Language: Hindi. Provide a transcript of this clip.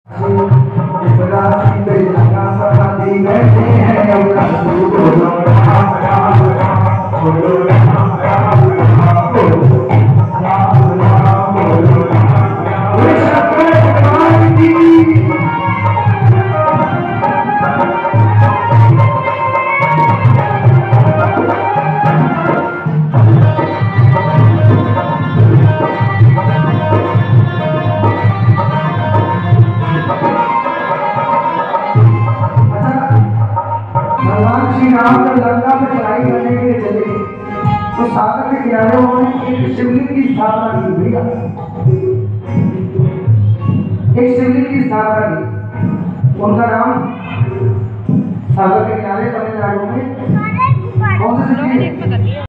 राम जब लंका में चढ़ाई करने के लिए चले तो सागर के किनारे उन्होंने एक शिवलिंग की स्थापना की। भैया एक शिवलिंग की स्थापना की, उनका नाम सागर के किनारे तमिलनाडु में कौन सा शिवलिंग है?